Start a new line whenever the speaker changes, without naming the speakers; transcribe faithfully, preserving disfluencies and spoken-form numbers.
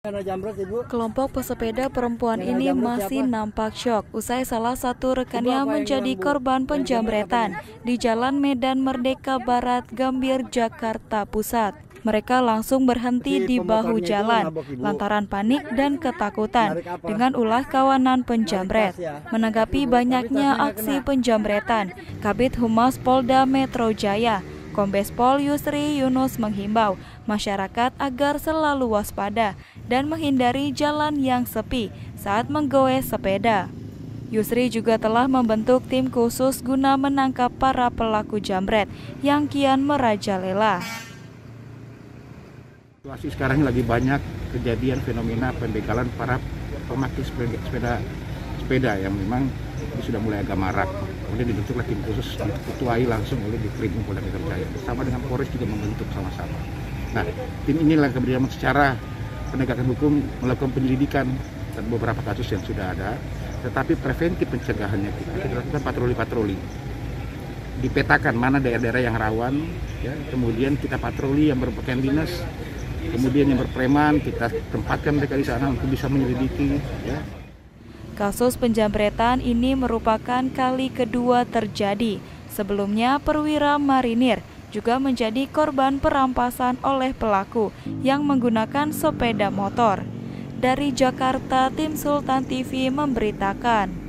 Kelompok pesepeda perempuan ini masih nampak syok usai salah satu rekannya menjadi korban penjamretan di Jalan Medan Merdeka Barat, Gambir, Jakarta Pusat. Mereka langsung berhenti di bahu jalan lantaran panik dan ketakutan dengan ulah kawanan penjamret. Menanggapi banyaknya aksi penjamretan, Kabid Humas Polda Metro Jaya, Kombes Pol Yusri Yunus menghimbau masyarakat agar selalu waspada dan menghindari jalan yang sepi saat menggoes sepeda. Yusri juga telah membentuk tim khusus guna menangkap para pelaku jambret yang kian merajalela.
Situasi sekarang lagi banyak kejadian fenomena pembegalan para pemakai sepeda, sepeda, sepeda yang memang sudah mulai agak marak. Kemudian dibentuklah tim khusus diketuai langsung oleh Ditkrim Polda Metro Jaya bersama dengan Polres juga membentuk sama-sama. Nah, tim inilah kemudian secara penegakan hukum melakukan penyelidikan dan beberapa kasus yang sudah ada, tetapi preventif pencegahannya kita, kita lakukan patroli-patroli. Dipetakan mana daerah-daerah yang rawan, ya, kemudian kita patroli yang berpakaian dinas, kemudian yang berpreman kita tempatkan mereka di sana untuk bisa menyelidiki. Ya.
Kasus penjambretan ini merupakan kali kedua terjadi. Sebelumnya perwira marinir juga menjadi korban perampasan oleh pelaku yang menggunakan sepeda motor. Dari Jakarta, tim Sultan T V memberitakan.